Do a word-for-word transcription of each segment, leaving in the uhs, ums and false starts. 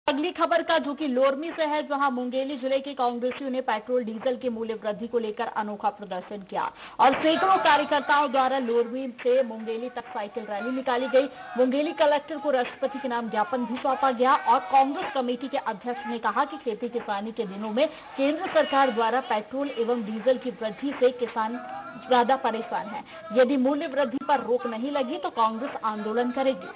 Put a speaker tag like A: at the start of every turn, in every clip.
A: अगली खबर का जो कि लोरमी से है, जहां मुंगेली जिले के कांग्रेसियों ने पेट्रोल डीजल के मूल्य वृद्धि को लेकर अनोखा प्रदर्शन किया और सैकड़ों कार्यकर्ताओं द्वारा लोरमी से मुंगेली तक साइकिल रैली निकाली गई। मुंगेली कलेक्टर को राष्ट्रपति के नाम ज्ञापन भी सौंपा गया और कांग्रेस कमेटी के अध्यक्ष ने कहा कि खेती किसानी के दिनों में केंद्र सरकार द्वारा पेट्रोल एवं डीजल की वृद्धि से किसान ज्यादा परेशान है। यदि मूल्य वृद्धि पर रोक नहीं लगी तो कांग्रेस आंदोलन करेगी।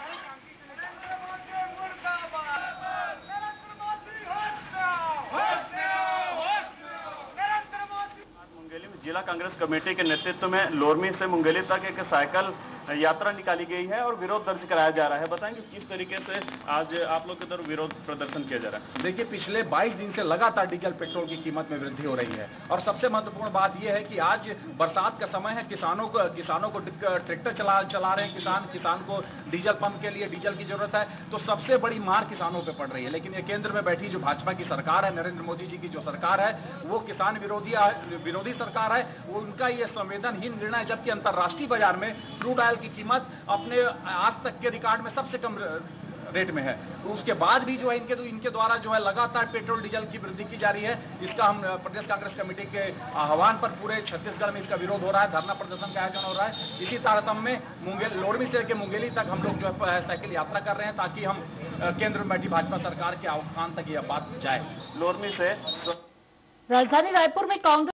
B: जिला कांग्रेस कमेटी के नेतृत्व में लोरमी से मुंगेली तक एक साइकिल यात्रा निकाली गई है और विरोध दर्ज कराया जा रहा है। बताएंगे किस तरीके से आज आप लोग की तरफ विरोध प्रदर्शन किया जा रहा है।
C: देखिए, पिछले बाईस दिन से लगातार डीजल पेट्रोल की कीमत में वृद्धि हो रही है और सबसे महत्वपूर्ण बात यह है कि आज बरसात का समय है, किसानों को किसानों को ट्रैक्टर चला चला रहे हैं किसान किसान को डीजल पंप के लिए डीजल की जरूरत है, तो सबसे बड़ी मार किसानों पर पड़ रही है। लेकिन ये केंद्र में बैठी जो भाजपा की सरकार है, नरेंद्र मोदी जी की जो सरकार है, वो किसान विरोधी विरोधी सरकार है। वो उनका ये संवेदनहीन निर्णय है, जबकि अंतर्राष्ट्रीय बाजार में क्रूड ऑयल की कीमत अपने आज तक के रिकॉर्ड में सबसे कम रेट में है। तो उसके बाद भी जो है इनके इनके द्वारा जो है लगातार पेट्रोल डीजल की वृद्धि की जा रही है। इसका हम प्रदेश कांग्रेस कमेटी के आह्वान पर पूरे छत्तीसगढ़ में इसका विरोध हो रहा है, धरना प्रदर्शन का आयोजन हो रहा है। इसी तारतम्य में मुंगेली लोरमी से लेकर मुंगेली तक हम लोग जो है साइकिल यात्रा कर रहे हैं, ताकि हम केंद्र में बैठी भाजपा सरकार के कान तक यह बात जाए।
B: लोरमी से
A: राजधानी रायपुर में कांग्रेस